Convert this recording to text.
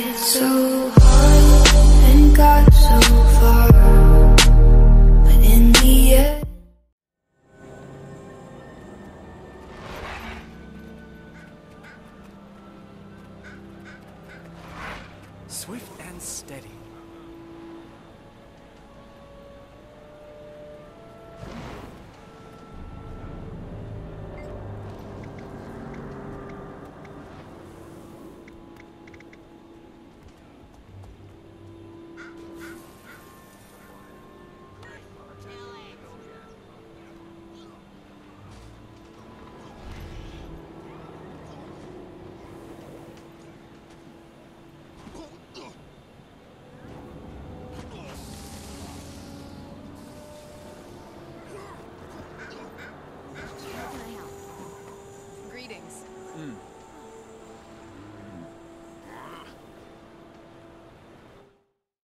tried so hard and got so far, but in the end Swift and steady.